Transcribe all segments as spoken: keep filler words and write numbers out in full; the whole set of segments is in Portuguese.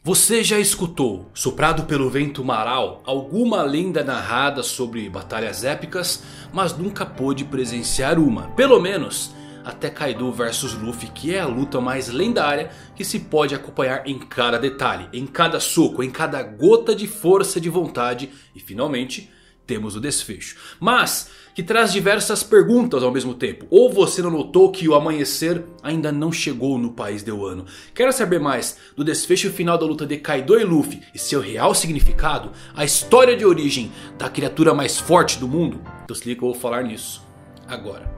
Você já escutou, soprado pelo vento maral, alguma lenda narrada sobre batalhas épicas, mas nunca pôde presenciar uma, pelo menos até Kaido versus Luffy, que é a luta mais lendária que se pode acompanhar em cada detalhe, em cada soco, em cada gota de força de vontade e finalmente temos o desfecho. Mas que traz diversas perguntas ao mesmo tempo. Ou você não notou que o amanhecer ainda não chegou no país de Wano? Quer saber mais do desfecho final da luta de Kaido e Luffy e seu real significado? A história de origem da criatura mais forte do mundo? Então se liga que eu vou falar nisso agora.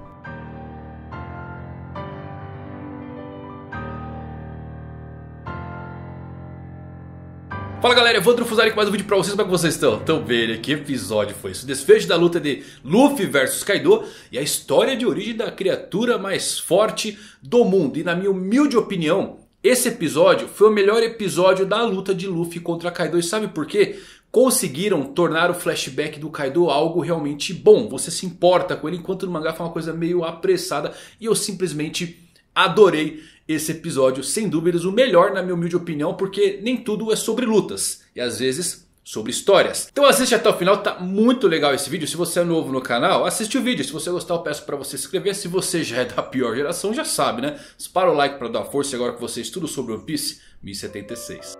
Fala galera, eu vou Drufuzari com mais um vídeo pra vocês. Como é que vocês estão? Tão bem, que episódio foi esse? O desfecho da luta de Luffy versus Kaido e a história de origem da criatura mais forte do mundo. E na minha humilde opinião, esse episódio foi o melhor episódio da luta de Luffy contra Kaido. E sabe por quê? Conseguiram tornar o flashback do Kaido algo realmente bom. Você se importa com ele, enquanto no mangá foi uma coisa meio apressada. E eu simplesmente adorei esse episódio, sem dúvidas o melhor na minha humilde opinião, porque nem tudo é sobre lutas e às vezes sobre histórias. Então assiste até o final, tá muito legal esse vídeo. Se você é novo no canal, assiste o vídeo. Se você gostar eu peço pra você se inscrever. Se você já é da pior geração, já sabe, né? Dispara o like pra dar força agora que você estuda sobre One Piece mil e setenta e seis.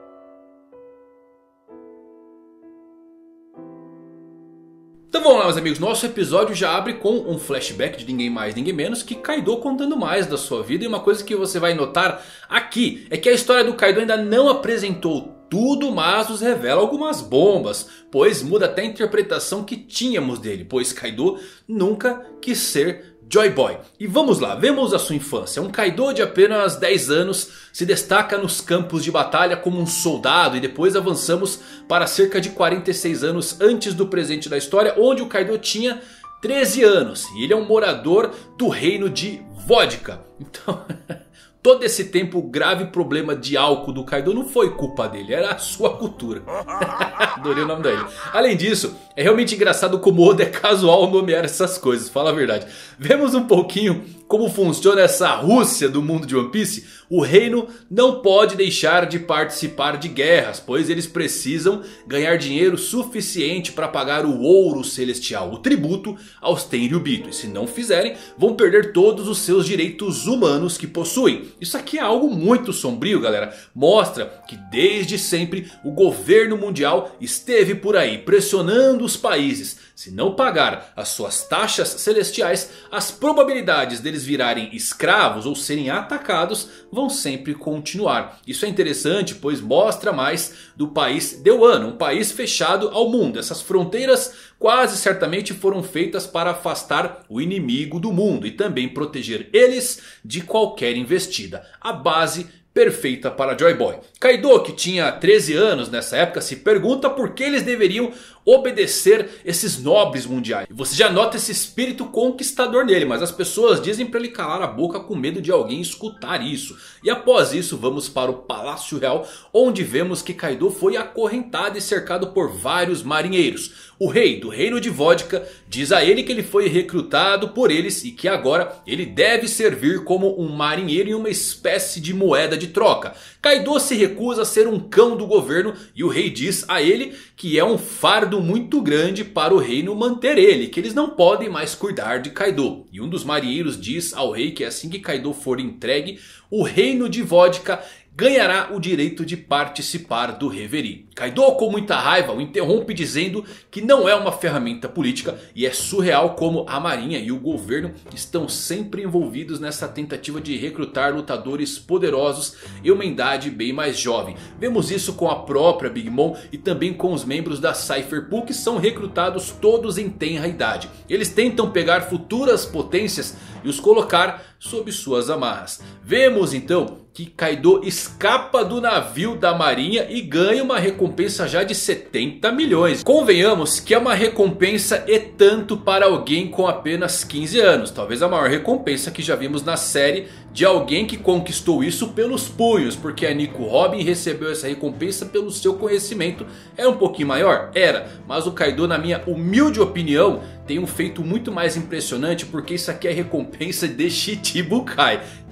Então vamos lá meus amigos, nosso episódio já abre com um flashback de ninguém mais, ninguém menos que Kaido contando mais da sua vida. E uma coisa que você vai notar aqui é que a história do Kaido ainda não apresentou tudo, mas nos revela algumas bombas. Pois muda até a interpretação que tínhamos dele, pois Kaido nunca quis ser Joy Boy. E vamos lá, vemos a sua infância. Um Kaido de apenas dez anos se destaca nos campos de batalha como um soldado. E depois avançamos para cerca de quarenta e seis anos antes do presente da história, onde o Kaido tinha treze anos. E ele é um morador do reino de Vodka. Então... todo esse tempo o grave problema de álcool do Kaido não foi culpa dele, era a sua cultura. Adorei o nome dele. Além disso, é realmente engraçado como Oda é casual nomear essas coisas, fala a verdade. Vemos um pouquinho como funciona essa Rússia do mundo de One Piece. O reino não pode deixar de participar de guerras, pois eles precisam ganhar dinheiro suficiente para pagar o ouro celestial, o tributo aos Tenryubito. E se não fizerem, vão perder todos os seus direitos humanos que possuem. Isso aqui é algo muito sombrio, galera. Mostra que desde sempre o governo mundial esteve por aí pressionando os países. Se não pagar as suas taxas celestiais, as probabilidades deles virarem escravos ou serem atacados vão sempre continuar. Isso é interessante, pois mostra mais do país de Wano, um país fechado ao mundo. Essas fronteiras quase certamente foram feitas para afastar o inimigo do mundo e também proteger eles de qualquer investida. A base perfeita para Joy Boy. Kaido, que tinha treze anos nessa época, se pergunta por que eles deveriam obedecer esses nobres mundiais. E você já nota esse espírito conquistador nele, mas as pessoas dizem para ele calar a boca com medo de alguém escutar isso. E após isso vamos para o Palácio Real, onde vemos que Kaido foi acorrentado e cercado por vários marinheiros. O rei do reino de Vodka diz a ele que ele foi recrutado por eles e que agora ele deve servir como um marinheiro em uma espécie de moeda de troca. Kaido se recusa a ser um cão do governo e o rei diz a ele que é um fardo muito grande para o reino manter ele, que eles não podem mais cuidar de Kaido. E um dos marinheiros diz ao rei que assim que Kaido for entregue, o reino de Vodka ganhará o direito de participar do Reverie. Kaido, com muita raiva, o interrompe dizendo que não é uma ferramenta política e é surreal como a marinha e o governo estão sempre envolvidos nessa tentativa de recrutar lutadores poderosos e uma idade bem mais jovem. Vemos isso com a própria Big Mom e também com os membros da Cypher Pool, que são recrutados todos em tenra idade. Eles tentam pegar futuras potências e os colocar sob suas amarras. Vemos então que Kaido escapa do navio da marinha e ganha uma recompensa já de setenta milhões. Convenhamos que é uma recompensa e tanto para alguém com apenas quinze anos. Talvez a maior recompensa que já vimos na série de alguém que conquistou isso pelos punhos. Porque a Nico Robin recebeu essa recompensa pelo seu conhecimento. Era um pouquinho maior? Era. Mas o Kaido, na minha humilde opinião, tem um feito muito mais impressionante, porque isso aqui é recompensa de Shichibukai. Então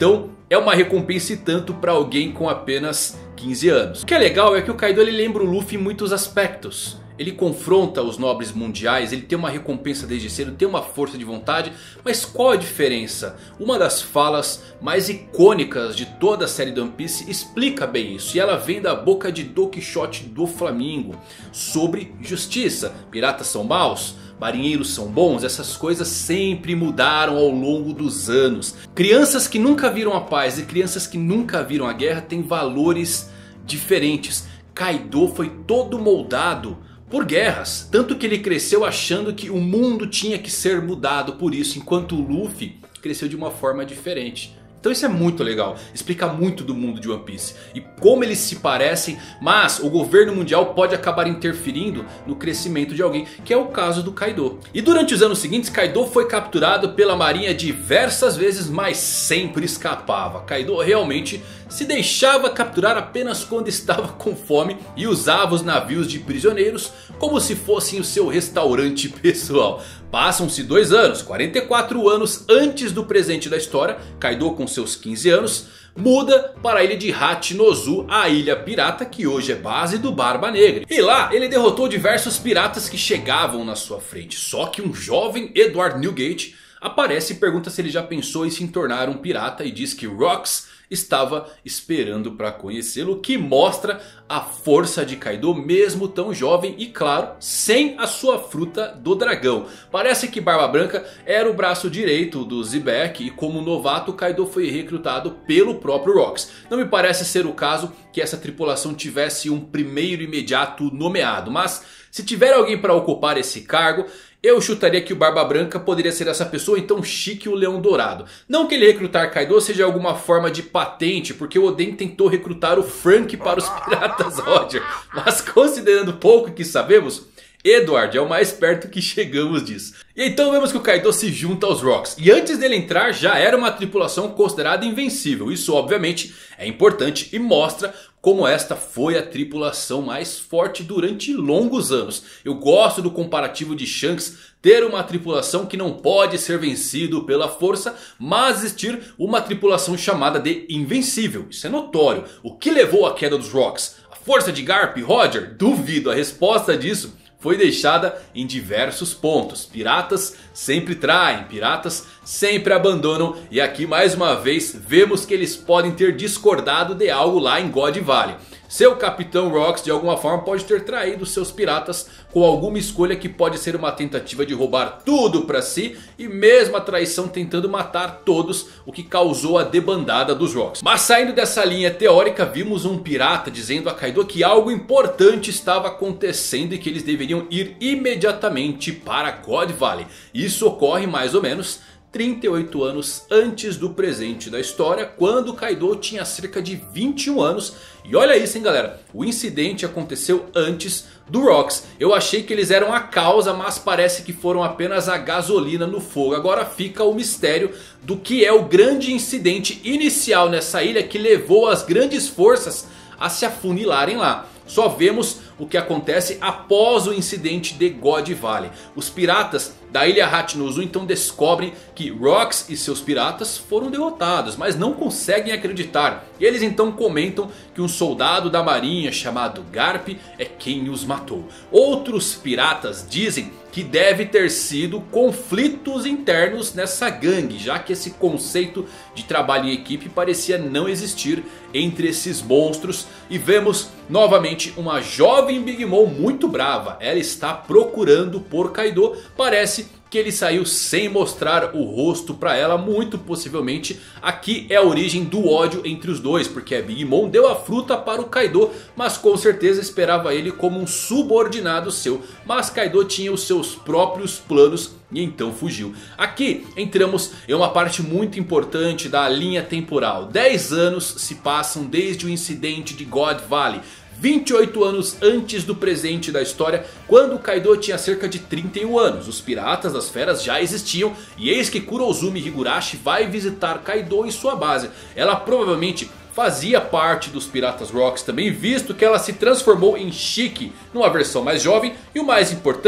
é uma recompensa e tanto para alguém com apenas quinze anos. O que é legal é que o Kaido ele lembra o Luffy em muitos aspectos. Ele confronta os nobres mundiais, ele tem uma recompensa desde cedo, tem uma força de vontade. Mas qual a diferença? Uma das falas mais icônicas de toda a série do One Piece explica bem isso. E ela vem da boca de Don Quixote do Flamingo. Sobre justiça. Piratas são maus? Marinheiros são bons? Essas coisas sempre mudaram ao longo dos anos. Crianças que nunca viram a paz e crianças que nunca viram a guerra têm valores diferentes. Kaido foi todo moldado por guerras, tanto que ele cresceu achando que o mundo tinha que ser mudado por isso, enquanto o Luffy cresceu de uma forma diferente. Então isso é muito legal, explica muito do mundo de One Piece e como eles se parecem, mas o governo mundial pode acabar interferindo no crescimento de alguém, que é o caso do Kaido. E durante os anos seguintes, Kaido foi capturado pela marinha diversas vezes, mas sempre escapava. Kaido realmente se deixava capturar apenas quando estava com fome e usava os navios de prisioneiros como se fossem o seu restaurante pessoal. Passam-se dois anos, quarenta e quatro anos antes do presente da história. Kaido com seus quinze anos muda para a ilha de Hachinozu, a ilha pirata que hoje é base do Barba Negra. E lá ele derrotou diversos piratas que chegavam na sua frente. Só que um jovem Edward Newgate aparece e pergunta se ele já pensou em se tornar um pirata. E diz que Rox estava esperando para conhecê-lo, o que mostra a força de Kaido mesmo tão jovem e claro, sem a sua fruta do dragão. Parece que Barba Branca era o braço direito do Xebec e como novato Kaido foi recrutado pelo próprio Rox. Não me parece ser o caso que essa tripulação tivesse um primeiro imediato nomeado, mas se tiver alguém para ocupar esse cargo, eu chutaria que o Barba Branca poderia ser essa pessoa, então Chique o Leão Dourado. Não que ele recrutar Kaido seja alguma forma de patente, porque o Oden tentou recrutar o Frank para os Piratas Roger. Mas considerando pouco que sabemos, Edward é o mais perto que chegamos disso. E então vemos que o Kaido se junta aos Rocks. E antes dele entrar já era uma tripulação considerada invencível. Isso obviamente é importante e mostra como esta foi a tripulação mais forte durante longos anos. Eu gosto do comparativo de Shanks ter uma tripulação que não pode ser vencido pela força, mas existir uma tripulação chamada de invencível. Isso é notório. O que levou à queda dos Rocks? A força de Garp e Roger? Duvido, a resposta disso foi deixada em diversos pontos. Piratas sempre traem, piratas sempre abandonam. E aqui mais uma vez vemos que eles podem ter discordado de algo lá em God Valley. Seu capitão Rox de alguma forma pode ter traído seus piratas com alguma escolha que pode ser uma tentativa de roubar tudo para si. E mesmo a traição tentando matar todos, o que causou a debandada dos Rox. Mas saindo dessa linha teórica, vimos um pirata dizendo a Kaido que algo importante estava acontecendo e que eles deveriam ir imediatamente para God Valley. Isso ocorre mais ou menos trinta e oito anos antes do presente da história, quando Kaido tinha cerca de vinte e um anos. E olha isso, hein, galera, o incidente aconteceu antes do Rox. Eu achei que eles eram a causa, mas parece que foram apenas a gasolina no fogo. Agora fica o mistério do que é o grande incidente inicial nessa ilha que levou as grandes forças a se afunilarem lá. Só vemos o que acontece após o incidente de God Valley. Os piratas da ilha Hachinozu então descobrem que Rox e seus piratas foram derrotados, mas não conseguem acreditar. E eles então comentam que um soldado da marinha chamado Garp é quem os matou. Outros piratas dizem que deve ter sido conflitos internos nessa gangue, já que esse conceito de trabalho em equipe parecia não existir entre esses monstros. E vemos novamente uma jovem Big Mom muito brava. Ela está procurando por Kaido. Parece que ele saiu sem mostrar o rosto para ela. Muito possivelmente aqui é a origem do ódio entre os dois, porque a Big Mom deu a fruta para o Kaido, mas com certeza esperava ele como um subordinado seu. Mas Kaido tinha os seus próprios planos e então fugiu. Aqui entramos em uma parte muito importante da linha temporal. dez anos se passam desde o incidente de God Valley. vinte e oito anos antes do presente da história, quando Kaido tinha cerca de trinta e um anos. Os piratas das feras já existiam e eis que Kurozumi Higurashi vai visitar Kaido em sua base. Ela provavelmente fazia parte dos Piratas Rocks também, visto que ela se transformou em Chique numa versão mais jovem. E o mais importante,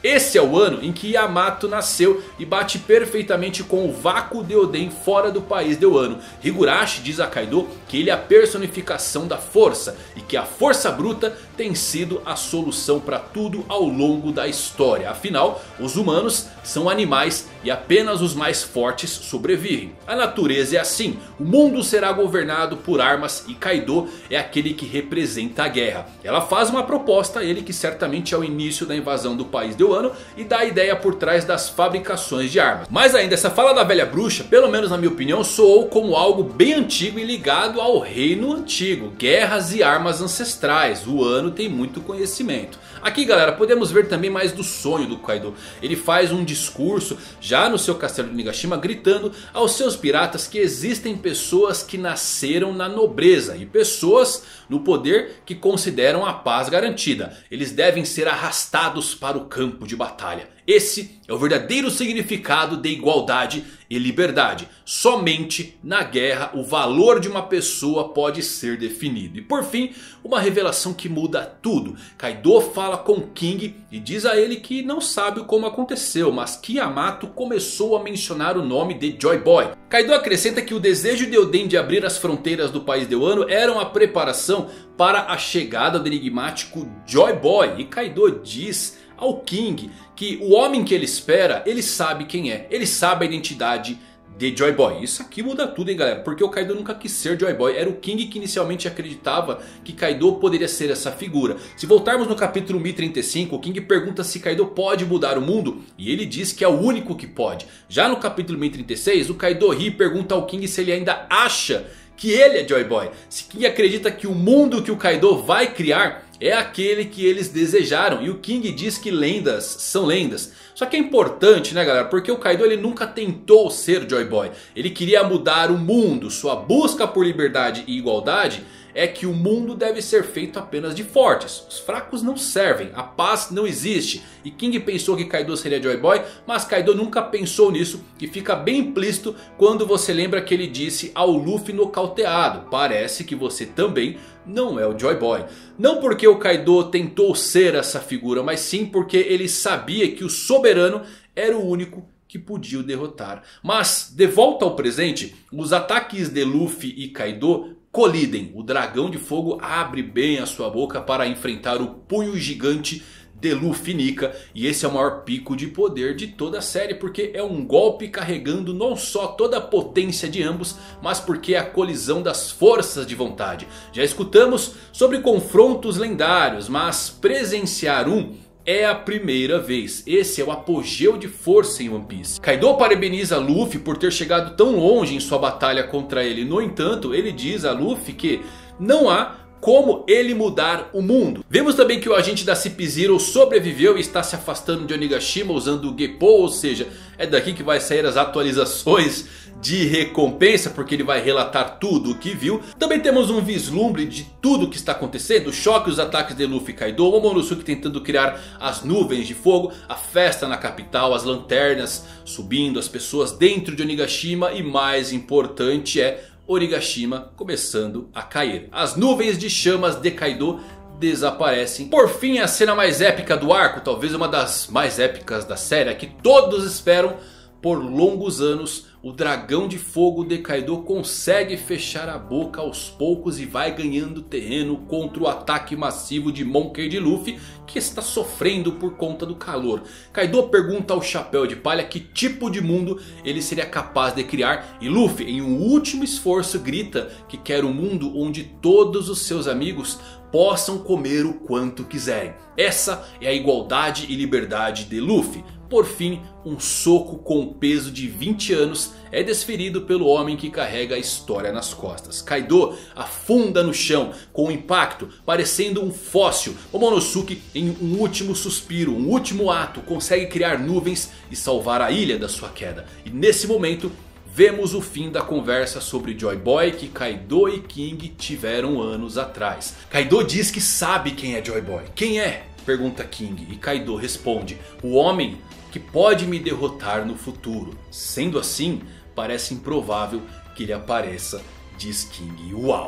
Esse é o ano em que Yamato nasceu e bate perfeitamente com o vácuo de Oden fora do país de Wano. Higurashi diz a Kaido que ele é a personificação da força e que a força bruta tem sido a solução para tudo ao longo da história. Afinal, os humanos são animais e apenas os mais fortes sobrevivem. A natureza é assim, o mundo será governado por armas e Kaido é aquele que representa a guerra. Ela faz uma proposta a ele que certamente é o início da invasão do país de Wano e dá a ideia por trás das fabricações de armas. Mas ainda, essa fala da velha bruxa, pelo menos na minha opinião, soou como algo bem antigo e ligado ao reino antigo. Guerras e armas ancestrais, o Wano tem muito conhecimento. Aqui, galera, podemos ver também mais do sonho do Kaido. Ele faz um discurso já no seu castelo de Onigashima, gritando aos seus piratas que existem pessoas que nasceram na nobreza e pessoas no poder que consideram a paz garantida. Eles devem ser arrastados para o campo de batalha. Esse é o verdadeiro significado de igualdade e liberdade. Somente na guerra o valor de uma pessoa pode ser definido. E por fim, uma revelação que muda tudo. Kaido fala com King e diz a ele que não sabe como aconteceu, mas que Yamato começou a mencionar o nome de Joy Boy. Kaido acrescenta que o desejo de Oden de abrir as fronteiras do país de Wano era uma preparação para a chegada do enigmático Joy Boy. E Kaido diz ao King que o homem que ele espera, ele sabe quem é. Ele sabe a identidade de Joy Boy. Isso aqui muda tudo, hein, galera. Porque o Kaido nunca quis ser Joy Boy. Era o King que inicialmente acreditava que Kaido poderia ser essa figura. Se voltarmos no capítulo mil e trinta e cinco, o King pergunta se Kaido pode mudar o mundo. E ele diz que é o único que pode. Já no capítulo mil e trinta e seis, o Kaido ri e pergunta ao King se ele ainda acha que ele é Joy Boy. Se King acredita que o mundo que o Kaido vai criar é aquele que eles desejaram. E o King diz que lendas são lendas. Só que é importante, né, galera? Porque o Kaido ele nunca tentou ser Joy Boy. Ele queria mudar o mundo. Sua busca por liberdade e igualdade é que o mundo deve ser feito apenas de fortes. Os fracos não servem. A paz não existe. E King pensou que Kaido seria Joy Boy, mas Kaido nunca pensou nisso. E fica bem implícito quando você lembra que ele disse ao Luffy nocauteado: parece que você também não é o Joy Boy. Não porque o Kaido tentou ser essa figura, mas sim porque ele sabia que o soberano era o único que podia o derrotar. Mas de volta ao presente, os ataques de Luffy e Kaido colidem. O dragão de fogo abre bem a sua boca para enfrentar o punho gigante de Luffy Nika. E esse é o maior pico de poder de toda a série, porque é um golpe carregando não só toda a potência de ambos, mas porque é a colisão das forças de vontade. Já escutamos sobre confrontos lendários, mas presenciar um é a primeira vez. Esse é o apogeu de força em One Piece. Kaido parabeniza Luffy por ter chegado tão longe em sua batalha contra ele. No entanto, ele diz a Luffy que não há como ele mudar o mundo. Vemos também que o agente da Cip Zero sobreviveu e está se afastando de Onigashima usando o Geppo. Ou seja, é daqui que vai sair as atualizações de recompensa, porque ele vai relatar tudo o que viu. Também temos um vislumbre de tudo o que está acontecendo. O choque e os ataques de Luffy e Kaido. O Momonosuke tentando criar as nuvens de fogo. A festa na capital. As lanternas subindo. As pessoas dentro de Onigashima. E mais importante é Onigashima começando a cair. As nuvens de chamas de Kaido desaparecem. Por fim, a cena mais épica do arco. Talvez uma das mais épicas da série, que todos esperam por longos anos. O dragão de fogo de Kaido consegue fechar a boca aos poucos e vai ganhando terreno contra o ataque massivo de Monkey D. Luffy, que está sofrendo por conta do calor. Kaido pergunta ao Chapéu de Palha que tipo de mundo ele seria capaz de criar. E Luffy, em um último esforço, grita que quer um mundo onde todos os seus amigos possam comer o quanto quiserem. Essa é a igualdade e liberdade de Luffy. Por fim, um soco com peso de vinte anos é desferido pelo homem que carrega a história nas costas. Kaido afunda no chão com um impacto, parecendo um fóssil. Momonosuke, em um último suspiro, um último ato, consegue criar nuvens e salvar a ilha da sua queda. E nesse momento vemos o fim da conversa sobre Joy Boy que Kaido e King tiveram anos atrás. Kaido diz que sabe quem é Joy Boy. Quem é? Pergunta King. E Kaido responde: o homem que pode me derrotar no futuro. Sendo assim, parece improvável que ele apareça, diz King. Uau!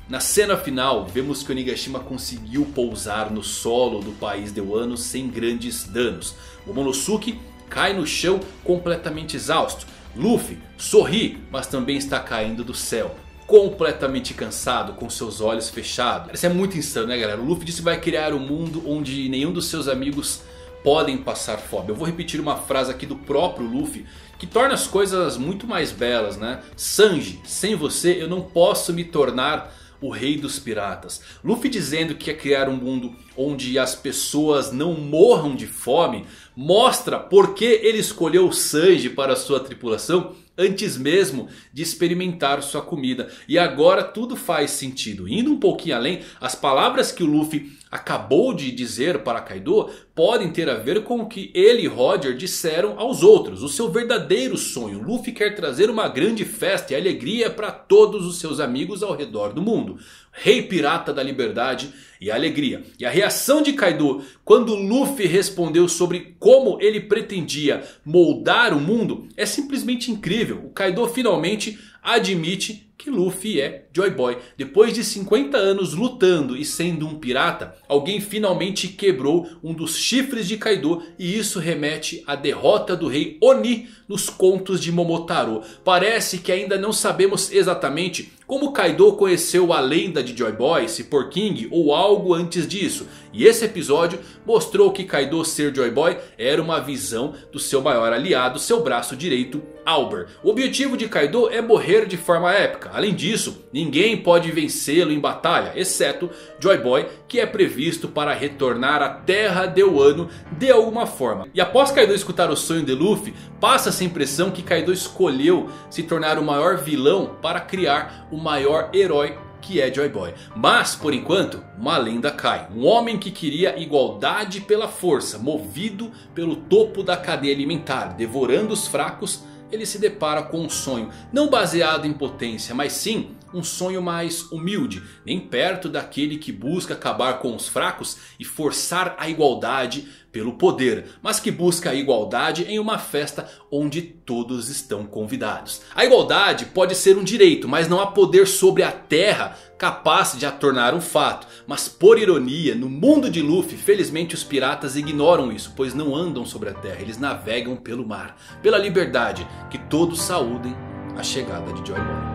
Na cena final vemos que Onigashima conseguiu pousar no solo do país de Wano sem grandes danos. Momonosuke cai no chão completamente exausto. Luffy sorri, mas também está caindo do céu, completamente cansado, com seus olhos fechados. Isso é muito insano, né, galera? O Luffy disse que vai criar um mundo onde nenhum dos seus amigos podem passar fome. Eu vou repetir uma frase aqui do próprio Luffy que torna as coisas muito mais belas, né? Sanji, sem você eu não posso me tornar o rei dos piratas. Luffy dizendo que quer criar um mundo onde as pessoas não morram de fome mostra por que ele escolheu o Sanji para sua tripulação antes mesmo de experimentar sua comida. E agora tudo faz sentido. Indo um pouquinho além, as palavras que o Luffy acabou de dizer para Kaido podem ter a ver com o que ele e Roger disseram aos outros. O seu verdadeiro sonho. Luffy quer trazer uma grande festa e alegria para todos os seus amigos ao redor do mundo. Rei pirata da liberdade e alegria. E a reação de Kaido quando Luffy respondeu sobre como ele pretendia moldar o mundo é simplesmente incrível. O Kaido finalmente admite que Luffy é Joy Boy. Depois de cinquenta anos lutando e sendo um pirata, alguém finalmente quebrou um dos chifres de Kaido. E isso remete à derrota do rei Oni nos contos de Momotaro. Parece que ainda não sabemos exatamente como Kaido conheceu a lenda de Joy Boy, se por King ou algo antes disso. E esse episódio mostrou que Kaido ser Joy Boy era uma visão do seu maior aliado, seu braço direito, Albert. O objetivo de Kaido é morrer de forma épica. Além disso, ninguém pode vencê-lo em batalha, exceto Joy Boy, que é previsto para retornar à terra de Wano de alguma forma. E após Kaido escutar o sonho de Luffy, passa-se a impressão que Kaido escolheu se tornar o maior vilão para criar o maior herói, que é Joy Boy. Mas por enquanto uma lenda cai. Um homem que queria igualdade pela força, movido pelo topo da cadeia alimentar, devorando os fracos, ele se depara com um sonho não baseado em potência, mas sim um sonho mais humilde, nem perto daquele que busca acabar com os fracos e forçar a igualdade pelo poder, mas que busca a igualdade em uma festa onde todos estão convidados. A igualdade pode ser um direito, mas não há poder sobre a terra capaz de a tornar um fato. Mas por ironia, no mundo de Luffy, felizmente os piratas ignoram isso, pois não andam sobre a terra, eles navegam pelo mar. Pela liberdade, que todos saúdem a chegada de Joy Boy.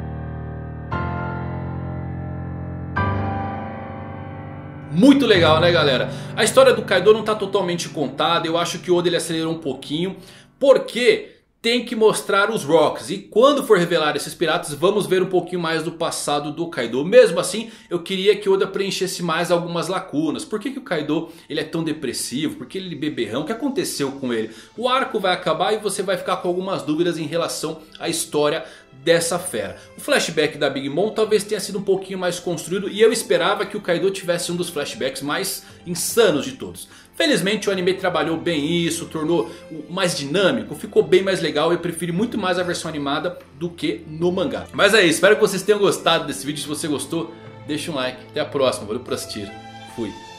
Muito legal, né, galera? A história do Kaido não está totalmente contada. Eu acho que o Oda ele acelerou um pouquinho, porque tem que mostrar os Rocks. E quando for revelar esses piratas, vamos ver um pouquinho mais do passado do Kaido. Mesmo assim, eu queria que o Oda preenchesse mais algumas lacunas. Por que, que o Kaido ele é tão depressivo? Por que ele é beberrão? O que aconteceu com ele? O arco vai acabar e você vai ficar com algumas dúvidas em relação à história dessa fera. O flashback da Big Mom talvez tenha sido um pouquinho mais construído, e eu esperava que o Kaido tivesse um dos flashbacks mais insanos de todos. Felizmente o anime trabalhou bem isso, tornou mais dinâmico, ficou bem mais legal. Eu prefiro muito mais a versão animada do que no mangá. Mas é isso, espero que vocês tenham gostado desse vídeo. Se você gostou, deixa um like. Até a próxima, valeu por assistir. Fui.